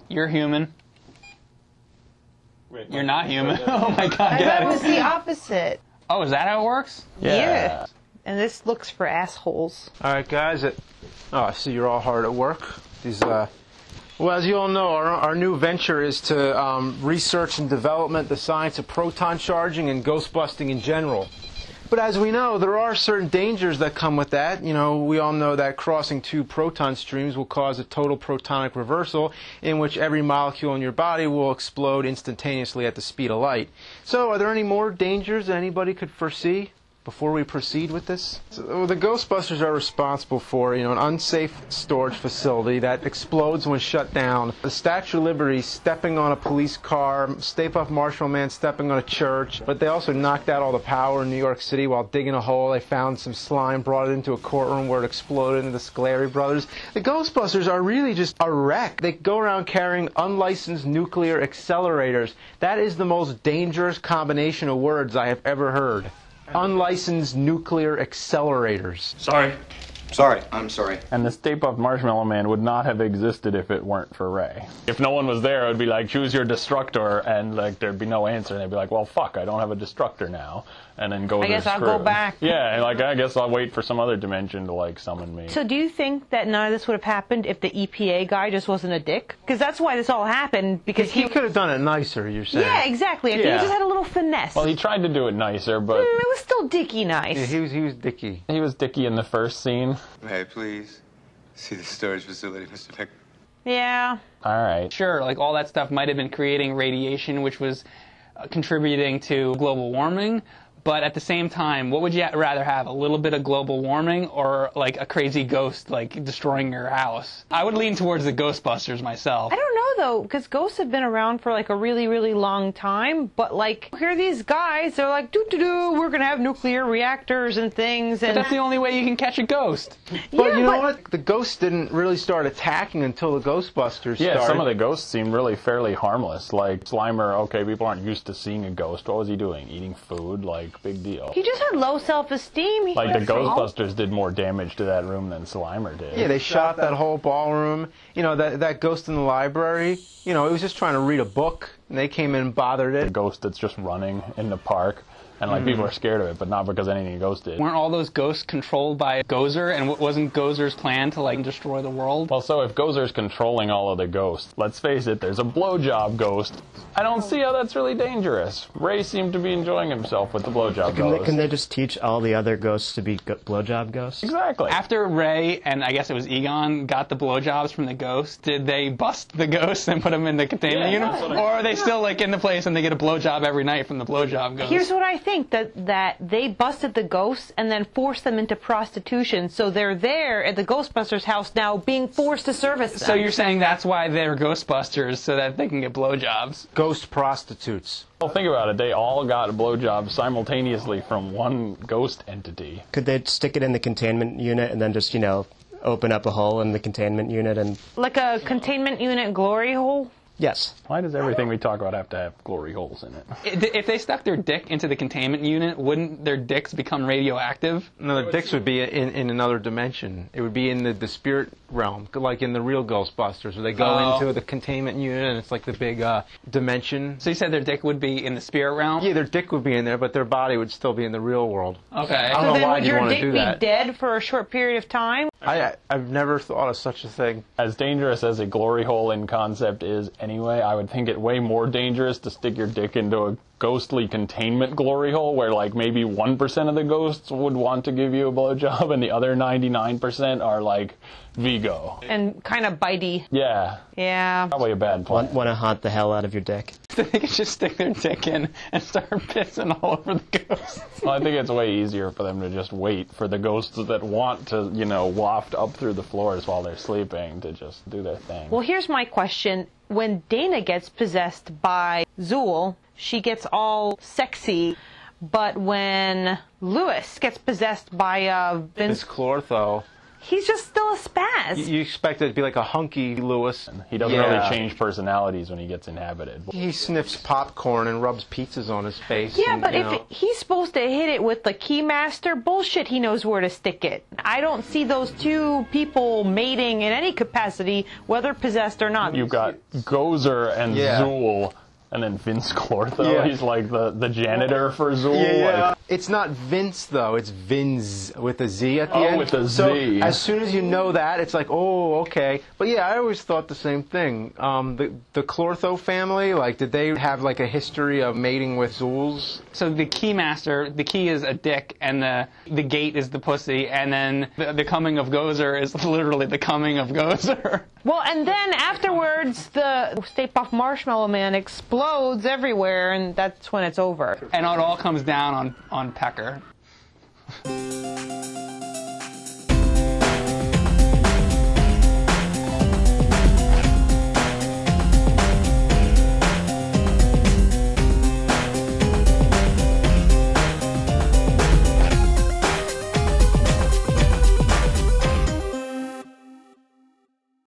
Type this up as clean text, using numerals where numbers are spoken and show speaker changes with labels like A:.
A: You're human.
B: Wait,
A: You're not human. Oh my god, get out
C: That
A: of
C: was
A: here.
C: the opposite.
A: Oh, is that how it works?
C: Yeah. And this looks for assholes.
B: All right, guys. Oh, I see you're all hard at work. Well, as you all know, our new venture is to research and development the science of proton charging and ghost busting in general. But as we know, there are certain dangers that come with that. You know, we all know that crossing two proton streams will cause a total protonic reversal in which every molecule in your body will explode instantaneously at the speed of light. So, are there any more dangers that anybody could foresee before we proceed with this? So, the Ghostbusters are responsible for, an unsafe storage facility that explodes when shut down. The Statue of Liberty stepping on a police car, Stay Puft Marshmallow Man stepping on a church, but they also knocked out all the power in New York City while digging a hole. They found some slime, brought it into a courtroom where it exploded into the Scolari brothers. The Ghostbusters are really just a wreck. They go around carrying unlicensed nuclear accelerators. That is the most dangerous combination of words I have ever heard. Unlicensed nuclear accelerators.
D: Sorry. Sorry. I'm sorry.
E: And the Stay Puft Marshmallow Man would not have existed if it weren't for Ray. If no one was there, it would be like, choose your destructor, and like there'd be no answer, and they'd be like, well, fuck, I don't have a destructor now. And then go
C: I guess I'll go back.
E: Yeah, and like, I guess I'll wait for some other dimension to like summon me.
C: So do you think that none of this would have happened if the EPA guy just wasn't a dick? Because that's why this all happened, because
B: He could have done it nicer, you're saying.
C: Yeah, exactly. If he just had a little finesse.
E: Well, he tried to do it nicer, but...
C: It was still dicky nice.
B: Yeah, he was dicky.
E: He was dicky in the first scene.
D: May I please see the storage facility, Mr. Pick?
C: Yeah.
E: All right.
A: Sure, like all that stuff might have been creating radiation, which was contributing to global warming. But at the same time, what would you rather have? A little bit of global warming or like a crazy ghost like destroying your house? I would lean towards the Ghostbusters myself.
C: I don't know though, because ghosts have been around for like a really, really long time. But like, here are these guys, they're like, we're gonna have nuclear reactors and things. And
A: But that's the only way you can catch a ghost.
B: But you know what? The ghosts didn't really start attacking until the Ghostbusters started.
E: Yeah, some of the ghosts seem really fairly harmless. Like Slimer, okay, people aren't used to seeing a ghost. What was he doing? Eating food? Like, big deal.
C: He just had low self-esteem.
E: Like the Ghostbusters did more damage to that room than Slimer did.
B: Yeah, they shot that whole ballroom. You know, that ghost in the library, it was just trying to read a book, and they came in and bothered it.
E: The ghost that's just running in the park. And like people are scared of it, but not because anything a ghost did.
A: Weren't all those ghosts controlled by Gozer? And wasn't Gozer's plan to like destroy the world?
E: Well, so if Gozer's controlling all of the ghosts, let's face it, there's a blowjob ghost. I don't see how that's really dangerous. Ray seemed to be enjoying himself with the blowjob ghost.
F: Can they just teach all the other ghosts to be blowjob ghosts?
E: Exactly.
A: After Ray and I guess it was Egon got the blowjobs from the ghost, did they bust the ghost and put them in the containment unit? Or are they still like in the place and they get a blowjob every night from the blowjob ghost?
C: Here's what I think, that they busted the ghosts and then forced them into prostitution, so they're there at the Ghostbusters house now being forced to service them.
A: So you're saying that's why they're Ghostbusters, so that they can get blowjobs?
B: Ghost prostitutes.
E: Well, think about it. They all got a blowjob simultaneously from one ghost entity.
F: Could they stick it in the containment unit and then just, open up a hole in the containment unit and...
C: Like a containment unit glory hole?
F: Yes.
E: Why does everything we talk about have to have glory holes in it?
A: If they stuck their dick into the containment unit, wouldn't their dicks become radioactive?
B: No, the dicks would be in another dimension. It would be in the spirit realm, like in the real Ghostbusters, where they go into the containment unit and it's like the big dimension.
A: So you said their dick would be in the spirit realm?
B: Yeah, their dick would be in there, but their body would still be in the real world.
A: Okay.
B: I don't know why you'd want to do that.
C: Would your dick be dead for a short period of time?
B: I've never thought of such a thing.
E: As dangerous as a glory hole in concept is anyway, I would think it way more dangerous to stick your dick into a ghostly containment glory hole where like maybe 1% of the ghosts would want to give you a blowjob and the other 99% are like Vigo.
C: And kind of bitey.
E: Yeah.
C: Yeah.
E: Probably a bad plan.
F: Want to haunt the hell out of your dick?
A: They could just stick their dick in and start pissing all over the ghosts.
E: Well, I think it's way easier for them to just wait for the ghosts that want to, waft up through the floors while they're sleeping to just do their thing.
C: Well, here's my question. When Dana gets possessed by Zuul, she gets all sexy. But when Lewis gets possessed by
B: Miss Clortho,
C: He's just still a spaz.
B: You expect it to be like a hunky Lewis.
E: He doesn't really change personalities when he gets inhabited.
B: He sniffs popcorn and rubs pizzas on his face.
C: Yeah,
B: and,
C: but
B: you
C: if
B: know.
C: he's supposed to hit it with the Keymaster, bullshit, he knows where to stick it. I don't see those two people mating in any capacity, whether possessed or not.
E: You've got Gozer and Zool, and then Vince Clortho.
B: Yeah.
E: He's like the janitor for Zool.
B: Yeah.
E: Like,
B: It's not Vince, though. It's Vinz with a Z at the end.
E: with a
B: So
E: Z.
B: as soon as you know that, it's like, oh, okay. But yeah, I always thought the same thing. The Clortho family, like, did they have like a history of mating with Zools?
A: So the Keymaster, the key is a dick, and the gate is the pussy, and then the coming of Gozer is literally the coming of Gozer.
C: Well, and then afterwards, the Stay Puft Marshmallow Man explodes everywhere, and that's when it's over.
A: And it all comes down on Pecker.